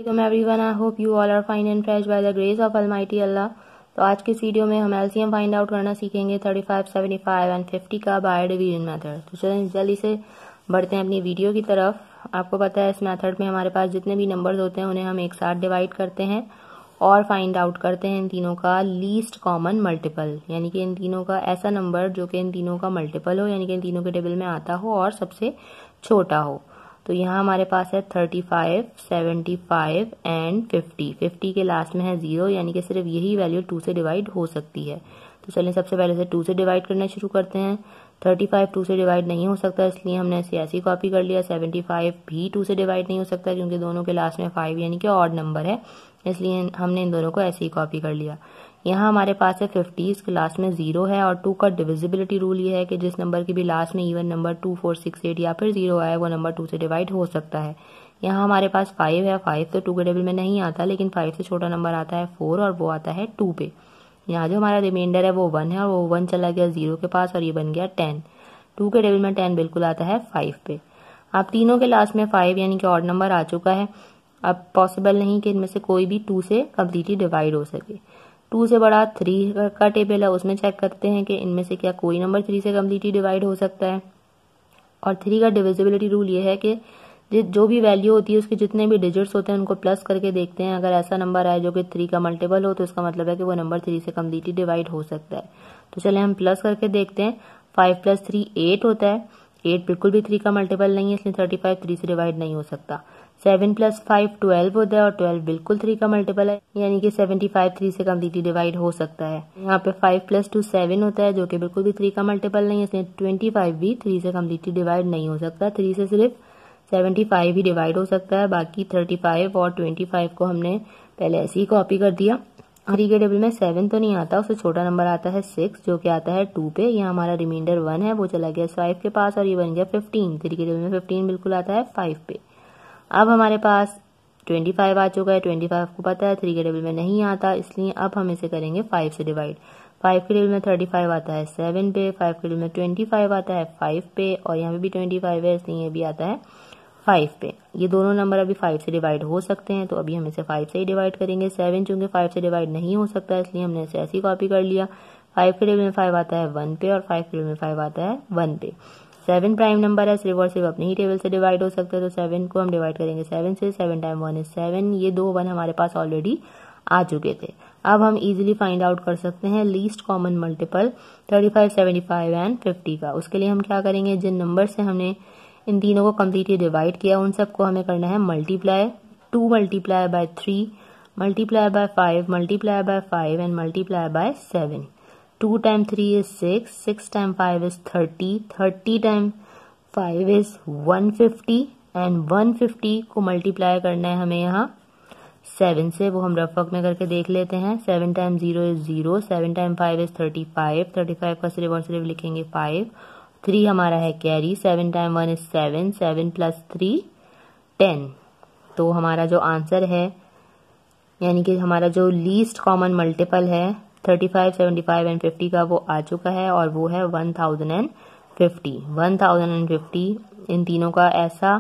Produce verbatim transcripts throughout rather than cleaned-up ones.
Welcome everyone, I hope you all are fine and fresh by the grace of Almighty Allah। तो आज के इस video में हम एलसीएम फाइंड आउट करना सीखेंगे thirty five, seventy five and fifty का बाय डिवीजन मेथड। तो चलें जल्दी से बढ़ते हैं अपनी वीडियो की तरफ। आपको पता है इस मेथड में हमारे पास जितने भी नंबर्स होते हैं उन्हें हम एक साथ डिवाइड करते हैं और फाइंड आउट करते हैं इन तीनों का लीस्ट कॉमन मल्टीपल, यानी कि इन तीनों का ऐसा नंबर जो कि इन तीनों का मल्टीपल हो, यानी कि इन तीनों के टेबल में आता हो और सबसे छोटा हो। तो यहाँ हमारे पास है thirty five, seventy five and fifty. Fifty के लास्ट में है जीरो, यानी कि सिर्फ यही वैल्यू टू से डिवाइड हो सकती है। तो चलिए सबसे पहले से टू से डिवाइड करना शुरू करते हैं। थर्टी फाइव टू से डिवाइड नहीं हो सकता, इसलिए हमने इसे ऐसी कॉपी कर लिया। सेवेंटी फाइव भी टू से डिवाइड नहीं हो सकता क्योंकि दोनों के लास्ट में फाइव यानी कि ऑड नंबर है, इसलिए हमने इन दोनों को ऐसे ही कॉपी कर लिया। यहाँ हमारे पास है फिफ्टी, इसके लास्ट में जीरो है और टू का डिविजिबिलिटी रूल ये है कि जिस नंबर की भी लास्ट में even number two, four, six, eight या फिर जीरो आए वो नंबर टू से डिवाइड हो सकता है। यहाँ हमारे पास फाइव है, फाइव तो टू के टेबल में नहीं आता, लेकिन फाइव से छोटा नंबर आता है फोर और वो आता है टू पे। यहाँ जो हमारा रिमाइंडर है वो वन है और वो वन चला गया जीरो के पास और ये बन गया टेन। टू के टेबल में टेन बिल्कुल आता है फाइव पे। अब तीनों के लास्ट में फाइव यानी कि ऑड नंबर आ चुका है। अब पॉसिबल नहीं कि इनमें से कोई भी टू से कम्प्लीटली डिवाइड हो सके। टू से बड़ा थ्री का टेबल है, उसमें चेक करते हैं कि इनमें से क्या कोई नंबर थ्री से कम्प्लीटली डिवाइड हो सकता है। और थ्री का डिविजिबिलिटी रूल ये है कि जो भी वैल्यू होती है उसके जितने भी डिजिट्स होते हैं उनको प्लस करके देखते हैं। अगर ऐसा नंबर आए जो कि थ्री का मल्टीपल हो तो इसका मतलब है कि वो नंबर थ्री से कम्प्लीटली डिवाइड हो सकता है। तो चले हम प्लस करके देखते हैं। फाइव प्लस थ्री एट होता है, एट बिल्कुल भी थ्री का मल्टीपल नहीं है, इसलिए थर्टी फाइव थ्री से डिवाइड नहीं हो सकता। सेवन प्लस फाइव ट्वेल्व होता है और ट्वेल्व बिल्कुल थ्री का मल्टीपल है, यानी कि सेवेंटी फाइव थ्री से कम्प्लीटली डिवाइड हो सकता है। यहाँ पे फाइव प्लस टू सेवन होता है जो कि बिल्कुल भी थ्री का मल्टीपल नहीं है, इसलिए ट्वेंटी फाइव भी थ्री से कम्प्लीटली डिवाइड नहीं हो सकता। थ्री से सिर्फ सेवेंटी फाइव ही डिवाइड हो सकता है, बाकी थर्टी फाइव और ट्वेंटी फाइव को हमने पहले ऐसे ही कॉपी कर दिया। थ्री के टेबल में सेवन तो नहीं आता, उससे छोटा नंबर आता है सिक्स जो कि आता है टू पे। यहाँ हमारा रिमाइंडर वन है, वो चला गया फाइव के पास और ये बन गया फिफ्टीन। थ्री के टेबल में फिफ्टीन बिल्कुल आता है फाइव पे। अब हमारे पास ट्वेंटी फाइव आ चुका है, ट्वेंटी फाइव को पता है थ्री के टेबल में नहीं आता, इसलिए अब हम इसे करेंगे फाइव से डिवाइड। फाइव के टेबल में थर्टी फाइव आता है सेवन पे, फाइव के टेबल में ट्वेंटी फाइव आता है फाइव पे और यहाँ पे भी ट्वेंटी फाइव है, इसलिए ये भी आता है फाइव पे। ये दोनों नंबर अभी फाइव से डिवाइड हो सकते हैं, तो अभी हम इसे फाइव से ही डिवाइड करेंगे। सेवन चूंकि फाइव से डिवाइड नहीं हो सकता इसलिए हमने इसे ऐसी कॉपी कर लिया। फाइव के टेबल में फाइव आता है वन पे और फाइव के टेबल में फाइव आता है वन पे। सेवन प्राइम नंबर है, सिर्फ और सिर्फ अपने ही टेबल से डिवाइड हो सकते हैं, तो सेवन को हम डिवाइड करेंगे सेवन से। Seven time one is seven, ये दो वन हमारे पास ऑलरेडी आ चुके थे। अब हम इजीली फाइंड आउट कर सकते हैं least common multiple thirty five, seventy five and fifty का। उसके लिए हम क्या करेंगे, जिन नंबर से हमने इन तीनों को कम्प्लीटली डिवाइड किया उन सबको हमें करना है multiply. Two multiply by three, multiply by five, multiply by five and multiply by seven. Two time three is six, six time five is thirty, thirty time five is one fifty and one fifty को multiply करना है हमें यहाँ seven से, वो हम rough work में करके देख लेते हैं। Seven time zero is zero, seven time five is thirty five, thirty five का सिर्फ और सिर्फ लिखेंगे फाइव। थ्री हमारा है carry, seven time one is seven, seven plus three ten. तो हमारा जो आंसर है यानी कि हमारा जो लीस्ट कॉमन मल्टीपल है thirty five, seventy five and fifty का वो आ चुका है और वो है one thousand fifty. One thousand fifty इन तीनों का ऐसा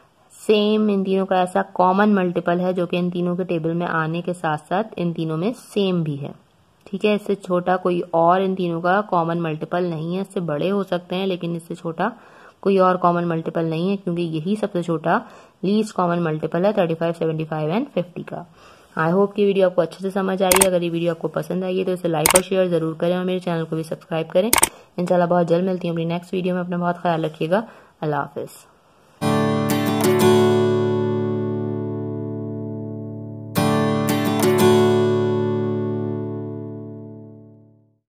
सेम इन तीनों का ऐसा कॉमन मल्टीपल है जो कि इन तीनों के टेबल में आने के साथ साथ इन तीनों में सेम भी है। ठीक है, इससे छोटा कोई और इन तीनों का कॉमन मल्टीपल नहीं है। इससे बड़े हो सकते हैं लेकिन इससे छोटा कोई और कॉमन मल्टीपल नहीं है, क्योंकि यही सबसे छोटा लीस्ट कॉमन मल्टीपल है thirty five, seventy five and fifty का। आई होप कि वीडियो आपको अच्छे से समझ आई है। अगर ये वीडियो आपको पसंद आई है तो इसे लाइक और शेयर जरूर करें और मेरे चैनल को भी सब्सक्राइब करें। इंशाल्लाह बहुत जल्द मिलती हूँ अपनी नेक्स्ट वीडियो में। अपना बहुत ख्याल रखिएगा। अल्लाह हाफिज।